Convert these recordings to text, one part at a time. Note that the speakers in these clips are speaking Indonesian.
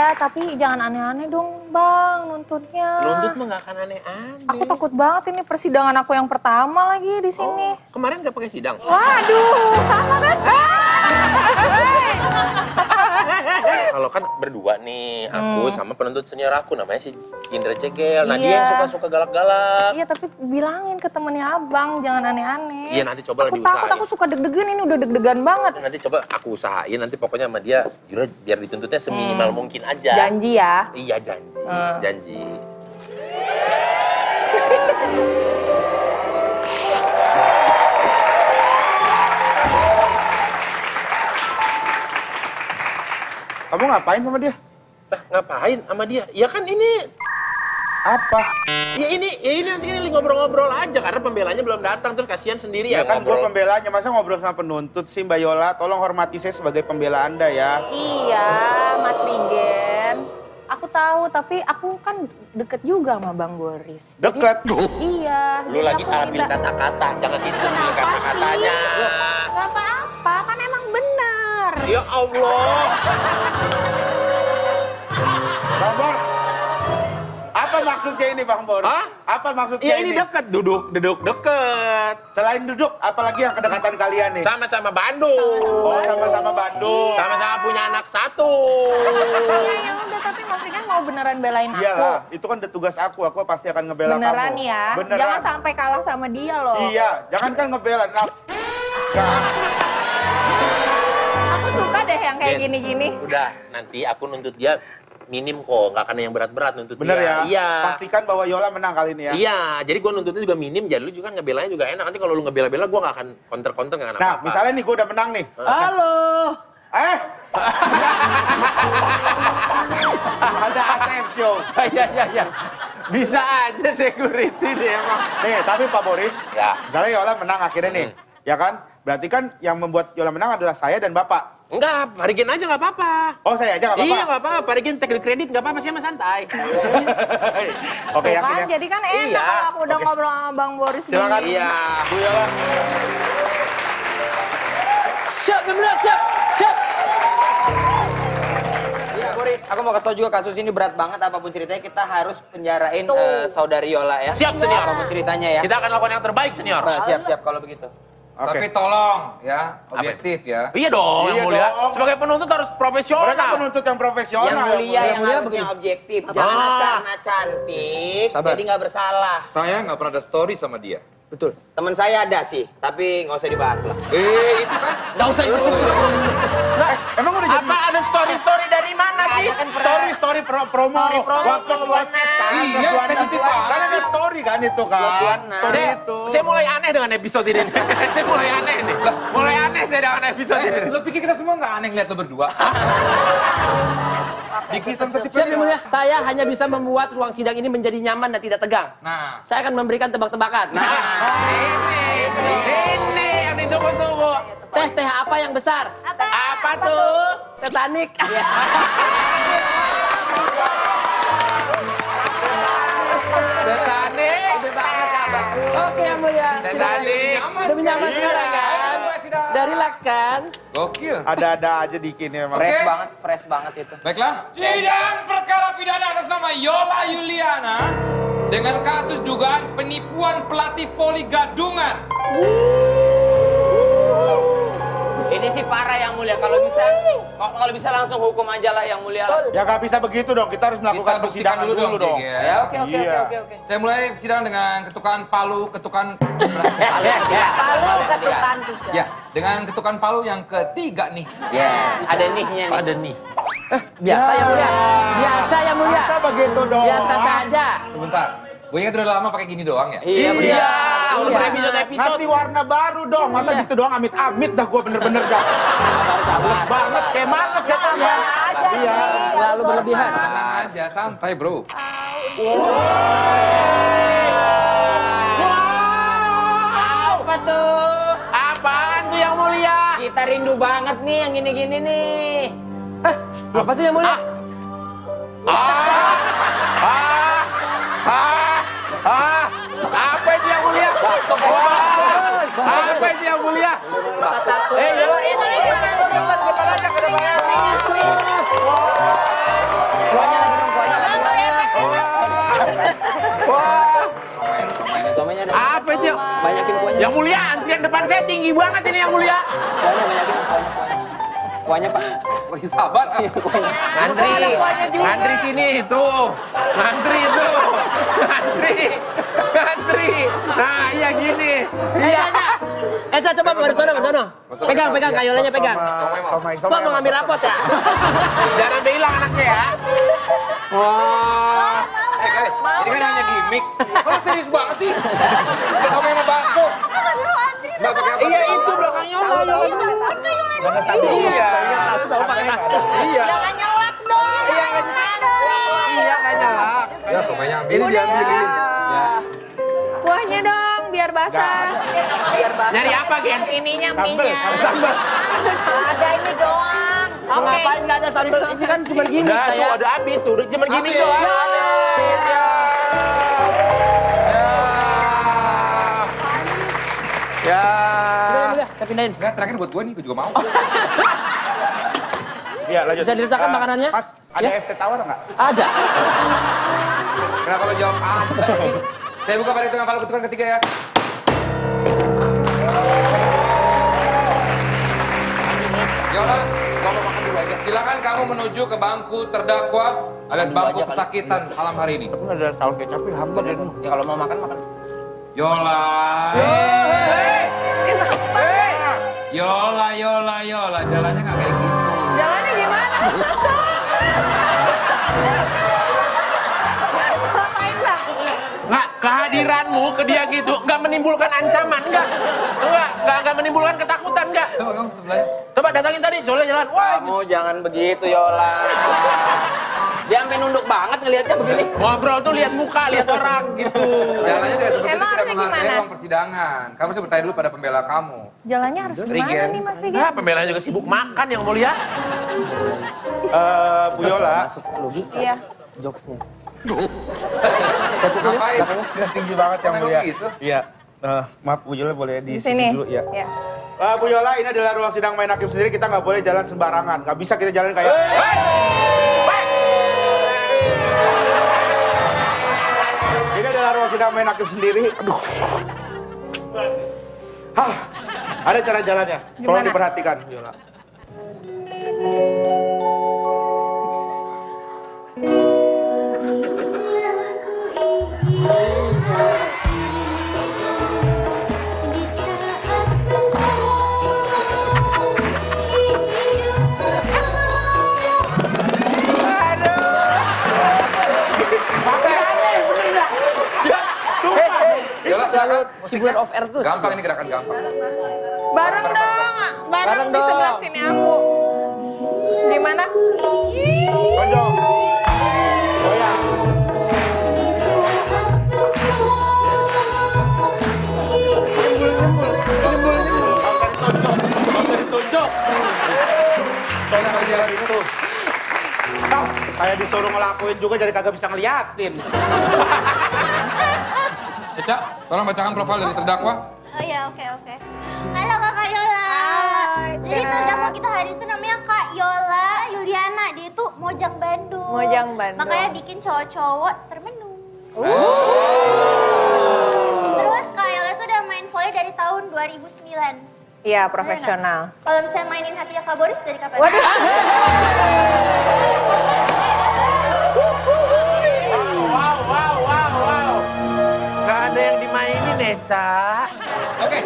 Iya, tapi jangan aneh-aneh dong, Bang, nuntutnya. Nuntut mah nggak akan aneh-aneh. Aku takut banget ini persidangan aku yang pertama lagi di sini. Kemarin nggak pakai sidang? Waduh, sama kan? Kalau kan berdua nih, aku sama penuntut senior aku namanya si Indra Cegel. Nah, dia yang suka-suka galak-galak. Iya, tapi bilangin ke temennya Abang, jangan aneh-aneh. Iya, nanti coba aku diusahain. takut, aku suka deg-degan ini, udah deg-degan banget. Nanti coba aku usahain, nanti pokoknya sama dia, biar dituntutnya seminimal mungkin aja. Janji ya? Iya, janji. Janji. Kamu ngapain sama dia? Nah, ngapain sama dia? Ya kan ini... Apa? Ya ini nanti kan ngobrol-ngobrol aja karena pembelanya belum datang terus kasihan sendiri Ya ya kan gue ngobrol. pembelanya, masa ngobrol sama penuntut sih Mbak Yola? Tolong hormati saya sebagai pembela Anda ya. Iya, Mas Rigen. Aku tahu, tapi aku kan deket juga sama Bang Boris. Deket? Iya. Lu lagi salah pilih kata-kata, jangan itu pilih kata-katanya. Gak apa-apa, kan emang benar. Ya Allah. Bang Bor, apa maksudnya ini Bang Bor? Hah? Apa maksudnya Ya ini dekat, duduk deket. Selain duduk, apalagi yang kedekatan kalian nih? Sama-sama Bandung. Oh, sama-sama Bandung. Sama-sama punya anak satu. Ya udah, tapi Mas Rigen mau beneran belain aku. Iyalah, itu kan udah tugas aku pasti akan ngebela Beneran kamu. ya? Beneran. Jangan sampai kalah sama dia loh. Iya, jangan kan ngebela. Nafkah. Aku suka deh yang kayak Gen, gini-gini. Udah, nanti aku nuntut dia minim kok, nggak akan yang berat-berat nuntut Bener dia. ya? Iya. Pastikan bahwa Yola menang kali ini ya. Iya, jadi gue nuntutnya juga minim, jadi lu juga ngebelanya juga enak. Nanti kalau lu ngebela-bela, gue nggak akan counter-counter nggak akan Nah, apa-apa. misalnya nih gue udah menang nih. Halo. Ada ASF show. Iya. Bisa aja security sih emang. Nih, tapi Pak Boris, Ya. misalnya Yola menang akhirnya nih, ya kan? Berarti kan yang membuat Yola menang adalah saya dan Bapak. Enggak, Parigen aja nggak apa-apa. Oh, saya aja nggak apa-apa? Iya, nggak apa-apa. Parigen take the credit nggak apa-apa sih, sama santai. Oke, Tuh yakin kan, ya? jadi kan enak Iya. kalau aku udah Oke. ngobrol sama Bang Boris. Silakan. gini. Iya. Bu Yola. Siap, bener, siap. Iya, Boris, aku mau kasih tau juga kasus ini berat banget. Apapun ceritanya kita harus penjarain saudari Yola ya. Siap, senior. Apapun ceritanya ya. Kita akan lakukan yang terbaik, senior. Siap kalau begitu. Oke. Tapi tolong ya, objektif ya. Iya dong, Iya yang mulia. dong. Sebagai penuntut harus profesional. Mereka penuntut yang profesional. Yang mulia, yang mulia harusnya begini. objektif. Jangan karena cantik, Sabar. jadi nggak bersalah. Saya nggak pernah ada story sama dia. Betul. Teman saya ada sih, tapi nggak usah dibahas lah. Itu kan Nggak usah itu. Emang udah jadi... Apa ada story-story dari mana sih? Ada kan pernah- Story promo. Story promo Waktu buat podcast kan. Iya, Mas Wana. sensitif banget. Kan ada story kan itu kan. Wana. Story Saya, itu. saya mulai aneh dengan episode ini. Saya mulai aneh nih. Mulai aneh saya dengan episode ini. lo pikir kita semua nggak aneh ngeliat lo berdua? Dikitan ketip Siap yang mulia, saya hanya bisa membuat ruang sidang ini menjadi nyaman dan tidak tegang. Nah, Saya akan memberikan tebak-tebakan. Ini yang ditunggu-tunggu. Teh apa yang besar? Apa tuh? Titanic. Titanic. Oke yang mulia, silakan. Titanic. Udah nyaman sekarang kan? Udah relax kan? gokil. Ada-ada aja dikit nih emang. Fresh banget itu. Baiklah. Sidang perkara pidana atas nama Yola Yuliana dengan kasus dugaan penipuan pelatih voli gadungan. Ini sih parah yang mulia. Kalau bisa langsung hukum aja lah yang mulia. Ya nggak bisa begitu dong. Kita harus melakukan Kita buktikan persidangan dulu dulu dong. Gege. Ya oke. Iya. Saya mulai sidang dengan ketukan palu, ketukan ya, dengan ketukan palu yang ketiga nih. Ya, ada nihnya nih. Ada nih. Biasa yang mulia. Biasa yang mulia. Masa begitu dong? Biasa saja. Sebentar. Gue ingat udah lama pakai gini doang ya. Iya, bener. Udah berepisode-episode. Ngasih warna baru dong. Masa gitu doang amit-amit dah gue bener-bener dah. Males banget. Kayak males jatuhnya. Iya. Lalu berlebihan. Tenang aja, santai bro. Apa tuh? Apaan tuh yang mulia? Kita rindu banget nih yang gini-gini nih. Apa tuh yang mulia? Apa itu yang mulia? Bakso. Ah, Apa itu yang mulia? Yola ini. Depan aja ke depan. Kuahnya lagi dong, kuahnya lagi. Wah. Somainya ada. Apa itu? Banyakin kuahnya. Yang mulia, antrian depan saya tinggi banget ini yang mulia. Kuahnya banyakin kuahnya. Kuahnya, Pak. Wah, sabar. Ngantri sini tuh. Ngantri itu. Ngantri. Nah, iya gini. Iya. Eca coba bersono. Pegang kayolanya pegang. Kok mau ngambil rapot ya? Jangan bilang anaknya ya. Wah. Guys, ini kan hanya gimmick. Kalau serius banget sih. Kita sama sama bakso. Mbak pakai apa? Iya itu belakang Yola. Iya. Tahu pakai. Iya. Jangan nyelak dong. Iya nggak nyelak. Ya, somainya ambil. Ini diambilin. Kuahnya dong, biar basah. Nyari apa, Gen? Ininya mie-nya. Sambal. Ada ini doang. Oke. Ngapain nggak ada sambal? Ini kan cuma gimmick Udah, saya. tuh, udah habis tuh. Udah cuma gini Habis. doang. Ya. Udah, saya pindahin. Enggak, terakhir buat gue nih, gue juga mau. Iya, lanjut. Bisa diletakkan makanannya? Mas, ada FT Tower nggak? Ada. Kenapa lo jawab apa sih? Saya buka pada hitungan ketukan ketiga ya. Yola, kamu makan dulu aja. Silakan kamu menuju ke bangku terdakwa alias bangku pesakitan malam hari ini. Tapi nggak ada tahu kecapnya hambar ya. Ya kalau mau makan. Yola. Yola. Jalannya nggak kayak gitu. Jalannya gimana? Ngapain bang? Nggak, kehadiranmu ke dia gitu nggak menimbulkan ancaman, nggak menimbulkan ketakutan, nggak. Coba kamu sebelahnya. Coba datangin tadi, Yola jalan. Wah, Kamu jangan begitu, Yola. Dia sampai nunduk banget ngelihatnya begini. ngobrol tuh lihat muka, lihat orang gitu. Jalannya tidak seperti itu, Emang tidak harusnya menghargai gimana? ruang persidangan. Kamu harus bertanya dulu pada pembela kamu. Jalannya harus gimana nih Mas Rigen? Nah, pembelanya juga sibuk makan yang mulia. Bu Yola. Masuk logika Iya. jokesnya. Ngapain? Tinggi banget yang Kenapa mulia. begitu? Iya. Maaf Bu Yola boleh di Di sini. dulu ya. Iya. Bu Yola, ini adalah ruang sidang main hakim sendiri. Kita nggak boleh jalan sembarangan. Nggak bisa kita jalan kayak. Ini adalah ruang sidang main hakim sendiri. Aduh. Ada cara jalannya. Tolong Gimana? diperhatikan, Yola. Yola, Selalu silakan. hiburan off air terus. Gampang ini gerakan gampang. Bareng dong. Bareng di dong. sebelah sini aku. Gimana? Tonjong. Goyang. Nggak usah ditunjuk. Kenapa jalan Itu. Kayak disuruh ngelakuin juga jadi kagak bisa ngeliatin. Eca, tolong bacakan profil dari terdakwa. Oh ya, oke. Halo Kakak Yola. Jadi terdakwa kita hari itu namanya Kak Yola Yuliana. Dia itu Mojang Bandung. Mojang Bandung. Makanya bikin cowok-cowok termenung. Terus Kak Yola itu udah main volley dari tahun 2009. Iya, profesional. Kalau misalnya mainin hatinya Kak Boris dari kapan? Waduh. Wow. Nggak ada yang dimainin, Eca. Oke.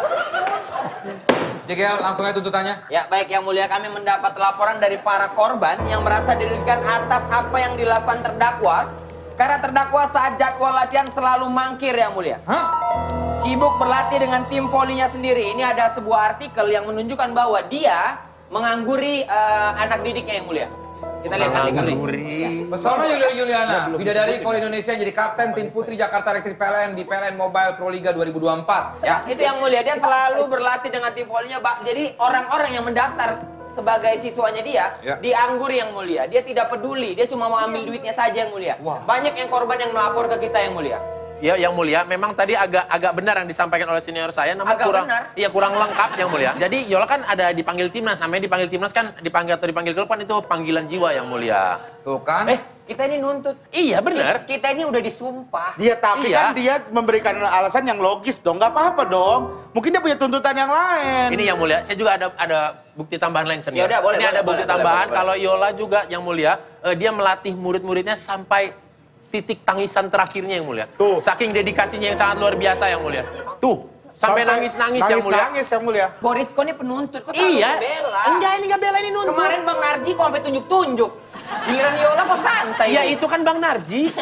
JGL, langsung aja tuntutannya. Ya baik yang mulia, kami mendapat laporan dari para korban yang merasa dirugikan atas apa yang dilakukan terdakwa. Karena terdakwa saat jadwal latihan selalu mangkir yang mulia. Hah? Sibuk berlatih dengan tim volinya sendiri. Ini ada sebuah artikel yang menunjukkan bahwa dia mengangguri anak didiknya yang mulia. Kita lihat artikel ini. Pesona Yuliana, bidadari voli Indonesia jadi kapten tim Putri Jakarta Elektrik PLN di PLN Mobile Pro Liga 2024. Ya, itu yang mulia. Dia selalu berlatih dengan tim volinya. Jadi orang-orang yang mendaftar sebagai siswanya dia, Ya. diangguri yang mulia. Dia tidak peduli, dia cuma mau ambil duitnya saja yang mulia. Wah. Banyak yang korban yang melapor ke kita yang mulia. Ya, yang mulia, memang tadi agak benar yang disampaikan oleh senior saya, namun Agak kurang, benar? iya kurang lengkap yang mulia. Jadi Yola kan ada dipanggil timnas, namanya dipanggil timnas kan dipanggil klub kan itu panggilan jiwa yang mulia. Tuh kan. Kita ini nuntut. Iya benar. Kita ini udah disumpah. Dia tapi Iya. kan dia memberikan alasan yang logis dong, nggak apa-apa dong. Mungkin dia punya tuntutan yang lain. Ini yang mulia, saya juga ada bukti tambahan lain senior. Ya udah, boleh, Ini boleh, ada bukti boleh, tambahan boleh. kalau Yola juga yang mulia, dia melatih murid-muridnya sampai titik tangisan terakhirnya yang mulia. Tuh. Saking dedikasinya yang sangat luar biasa yang mulia. Tuh, sampai nangis-nangis yang mulia. Nangis yang mulia. Boris kok ini penuntut, kok terlalu Iya. bela. Enggak, ini nggak bela, ini nuntut. Kemarin Bang Narji kok sampai tunjuk-tunjuk. Giliran Yola kok santai. Ya itu kan Bang Narji.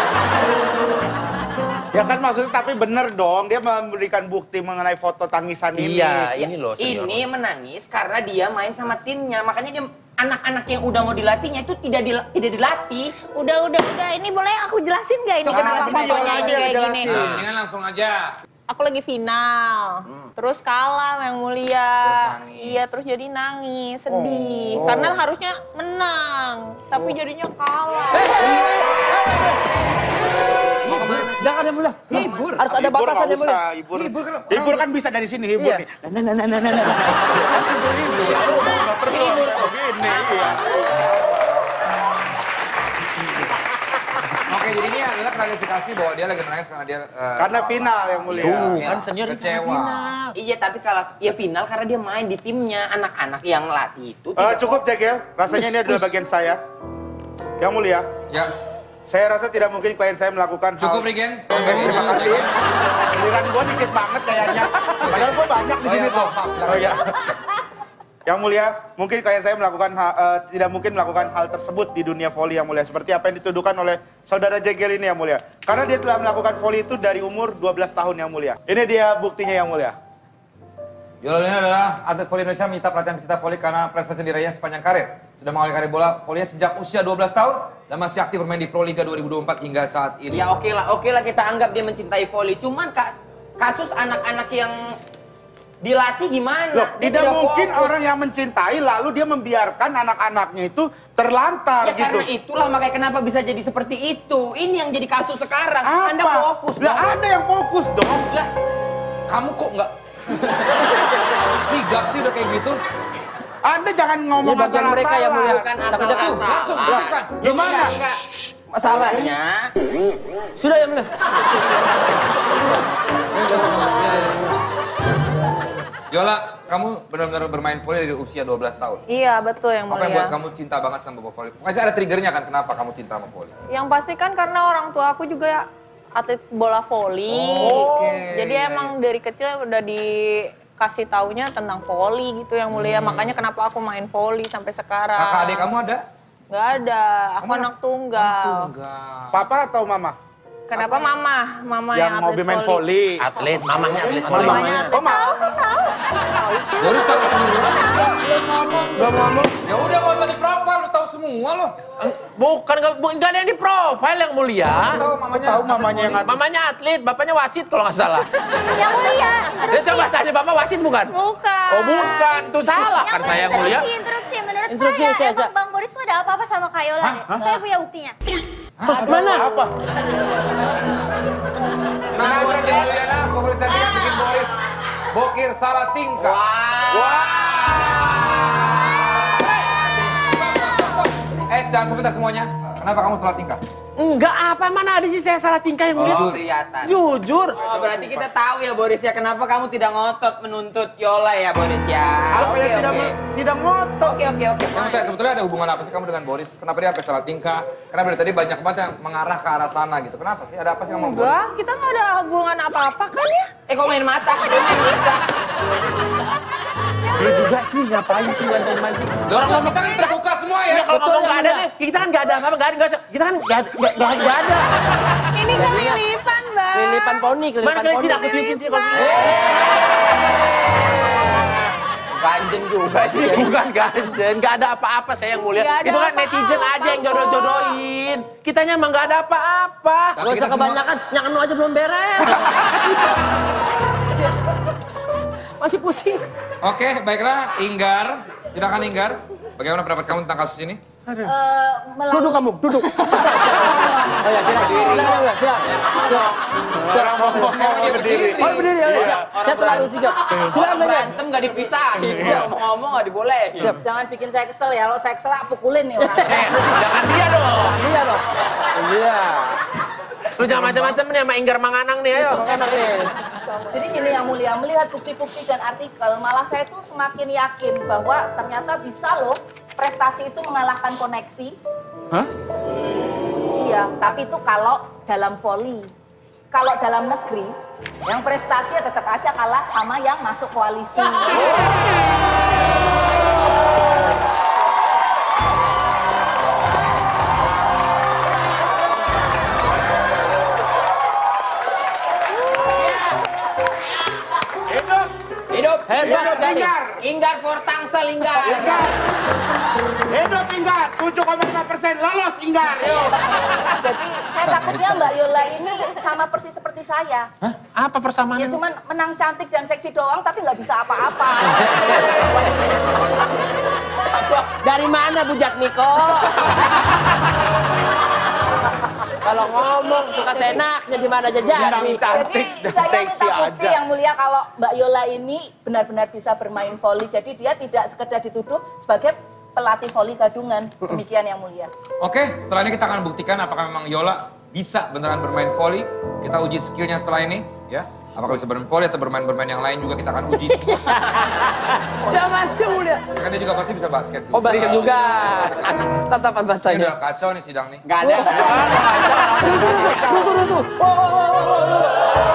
Ya kan maksudnya tapi bener dong, dia memberikan bukti mengenai foto tangisan ini. Iya, ini loh senior. Ini menangis karena dia main sama timnya. Makanya dia anak-anak yang udah mau dilatihnya itu tidak dilatih. Udah, ini boleh aku jelasin nggak ini Coba kenapa jelasin, fotonya Yola ini aja yang kayak gini? jelasin. Nah, mendingan langsung aja. Aku lagi final, terus kalah yang mulia. Iya, terus jadi nangis, sedih. Karena harusnya menang, tapi jadinya kalah. Jangan ya mulia. Hibur. Harus ada Hibur batasan ya nggak mulia. usah, hibur kan bisa dari sini hibur Iya. nih. Nggak perlu begini. Iya. Oke, jadi ini adalah klarifikasi bahwa dia lagi menangis karena dia Karena final yang mulia. Kan senior kecewa. Iya, tapi kalau ya final karena dia main di timnya. Anak-anak yang latih itu tidak Cukup Jegel, rasanya ini adalah bagian saya. Yang mulia, Ya, saya rasa tidak mungkin klien saya melakukan cukup hal... Regen. Terima kasih. Giliran gue dikit banget kayaknya. Padahal gue banyak di Oh, sini ya, tuh. maaf. Oh ya. Yang mulia, mungkin klien saya melakukan tidak mungkin melakukan hal tersebut di dunia voli yang mulia. Seperti apa yang dituduhkan oleh saudara Jegel ini yang mulia. Karena dia telah melakukan voli itu dari umur 12 tahun yang mulia. Ini dia buktinya yang mulia. Yola ini adalah atlet voli Indonesia minta pelatihan pecinta voli karena prestasi diraihnya sepanjang karir. Sudah mengawali karir bola volinya sejak usia 12 tahun dan masih aktif bermain di Pro Liga 2024 hingga saat ini. Ya oke lah kita anggap dia mencintai voli. Cuman kasus anak-anak yang dilatih gimana? Loh, Dia tidak mungkin fokus. orang yang mencintai lalu dia membiarkan anak-anaknya itu terlantar Ya gitu. karena itulah makanya kenapa bisa jadi seperti itu. Ini yang jadi kasus sekarang. Apa? Anda fokus Lah dong. ada yang fokus dong. Lah, Kamu kok nggak sigap sih udah kayak gitu? Anda jangan ngomong Ini bagian masalah mereka yang mulia. bukan Takutnya kan. asal-asal. Langsung buktikan. Gimana? Enggak. Masalahnya Sudah ya mulia. Yola, kamu benar-benar bermain voli dari usia 12 tahun. Iya, betul yang Apa yang buat mulia. kamu cinta banget sama voli? Pasti ada triggernya kan kenapa kamu cinta sama voli? Yang pasti kan karena orang tua aku juga atlet bola voli. Oke. Jadi emang dari kecil udah dikasih taunya tentang voli gitu yang mulia. Makanya kenapa aku main voli sampai sekarang. Kakak adik kamu ada? Nggak ada, aku anak tunggal. Enggak. Papa atau mama? Kenapa mama? Mama Yang hobi main voli. Atlet, mamanya atlet. Mamanya Oh, mama. Boris tahu semua. Belum ngomong. Ya udah nggak usah di profile, lu tahu semua loh. Bukan, nggak ada yang di profile yang mulia. Tahu Tahu mamanya yang atlet. Mamanya atlet, bapaknya wasit kalau nggak salah. Yang mulia. Ya coba tanya bapak wasit bukan? Bukan. Oh bukan, tuh salah kan saya yang mulia. Interupsi. Menurut Interupsi, saya, Ca. emang Bang Boris tuh ada apa-apa sama Kak Yola deh. Saya punya buktinya. Mana? Apa? Nah, orang yang mulia pemilik cantik bikin Boris bokir salah tingkah. Jangan sebentar semuanya. Kenapa kamu salah tingkah? Enggak apa, mana ada sih saya salah tingkah yang mulia. Oh, kelihatan. Jujur. Oh, berarti kita tahu ya Boris ya kenapa kamu tidak ngotot menuntut Yola ya Boris ya. Apa yang tidak ngotot? Oke. Kamu tanya, sebetulnya ada hubungan apa sih kamu dengan Boris? Kenapa dia sampai salah tingkah? Karena dari tadi banyak banget yang mengarah ke arah sana gitu. Kenapa sih? Ada apa sih kamu sama Boris? Enggak, kita nggak ada hubungan apa-apa kan ya? Kok main mata? Dia main mata. Dia juga sih ngapain sih mancing-mancing. Orang kita kan terbuka semua ya. Ya kalau ngomong nggak ada nih, kita kan nggak ada apa-apa, nggak ada, kita kan nggak ada. Ini kelilipan, Bang. Kelilipan poni, Mana kelilipan kalian poni. sih aku cuitin sih kalau Ganjen juga sih. bukan ganjen, nggak ada apa-apa saya yang mulia. Nggak ada Itu kan apa-apa, netizen aja yang jodoh-jodohin. Kitanya emang nggak ada apa-apa. Gak usah kebanyakan, nyakanu aja belum beres. Masih pusing. Oke, baiklah. Inggar. Silakan Inggar. Bagaimana pendapat kamu tentang kasus ini? Duduk kamu, duduk. Oh ya, siap. Orang ngomong berdiri. Oh berdiri, ya siap. Saya terlalu sigap. Silakan Megan. Berantem nggak dipisahin, ngomong-ngomong nggak dibolehin. Jangan bikin saya kesel ya, kalau saya kesel pukulin nih orang. Jangan dia dong. Iya dong. Iya. Lu jangan macam-macam nih sama Inggar Manganang nih, ayo. Enak nih. Jadi gini yang mulia, melihat bukti-bukti dan artikel, malah saya tuh semakin yakin bahwa ternyata bisa loh prestasi itu mengalahkan koneksi. Hah? Iya, tapi itu kalau dalam voli. Kalau dalam negeri, yang prestasi ya tetap aja kalah sama yang masuk koalisi. Hidup. Hebat sekali. Inggar for Tangsel, Inggar. Hidup Inggar, 7,5% lolos Inggar. Yuk. Jadi saya takutnya Mbak Yola ini sama persis seperti saya. Apa persamaan? Ya cuman menang cantik dan seksi doang tapi nggak bisa apa-apa. Dari mana Bu Jatmiko? Kalau ngomong suka senaknya di mana aja jadi. Cantik Jadi dan saya seksi minta bukti aja. yang mulia kalau Mbak Yola ini benar-benar bisa bermain voli. Jadi dia tidak sekedar dituduh sebagai pelatih voli gadungan. Demikian yang mulia. Oke, setelah ini kita akan buktikan apakah memang Yola bisa beneran bermain voli. Kita uji skillnya setelah ini, ya. Apakah bisa bermain voli atau bermain-bermain yang lain juga kita akan uji semua. Jangan mulia. Karena dia juga pasti bisa basket. Oh basket juga. Tatapan Ini matanya. udah kacau nih sidang nih. Nggak ada. Rusuh.